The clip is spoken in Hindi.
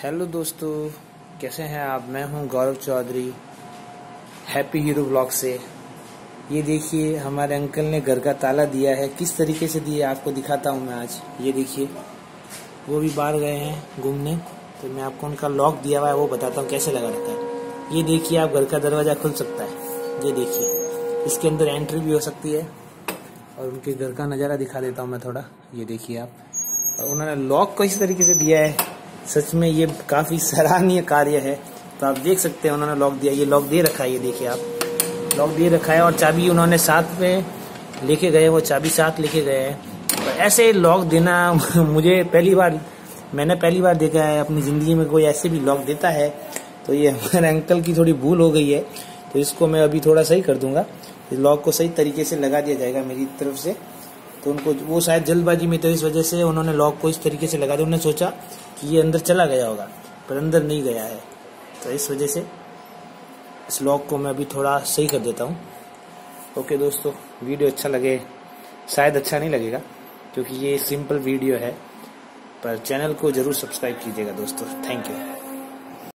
हेलो दोस्तों, कैसे हैं आप। मैं हूं Gaurav Chaudhary, happy hero blog से। ये देखिए, हमारे अंकल ने घर का ताला दिया है। किस तरीके से दिया आपको दिखाता हूं मैं आज। ये देखिए, वो भी बाहर गए हैं घूमने, तो मैं आपको उनका लॉक दिया हुआ है वो बताता हूँ कैसे लगा रखा है। ये देखिए, आप घर का दरवाज़ा खुल सकता है। ये देखिए, इसके अंदर एंट्री भी हो सकती है। और उनके घर का नज़ारा दिखा देता हूँ मैं थोड़ा। ये देखिए आप, और उन्होंने लॉक को इस तरीके से दिया है। सच में ये काफ़ी सराहनीय कार्य है। तो आप देख सकते हैं, उन्होंने लॉक दिया, ये लॉक दे रखा है। ये देखिए आप, लॉक दे रखा है और चाबी उन्होंने साथ में लेके गए, वो चाबी साथ लेके गए हैं। तो ऐसे लॉक देना मैंने पहली बार देखा है अपनी ज़िंदगी में, कोई ऐसे भी लॉक देता है। तो ये हमारे अंकल की थोड़ी भूल हो गई है, तो इसको मैं अभी थोड़ा सही कर दूंगा। इस लॉक को सही तरीके से लगा दिया जाएगा मेरी तरफ से। तो उनको वो शायद जल्दबाजी में, तो इस वजह से उन्होंने लॉक को इस तरीके से लगा दिया। उन्होंने सोचा कि ये अंदर चला गया होगा, पर अंदर नहीं गया है। तो इस वजह से इस लॉक को मैं अभी थोड़ा सही कर देता हूँ। ओके दोस्तों, वीडियो अच्छा लगे, शायद अच्छा नहीं लगेगा क्योंकि ये सिंपल वीडियो है, पर चैनल को ज़रूर सब्सक्राइब कीजिएगा दोस्तों। Thank you.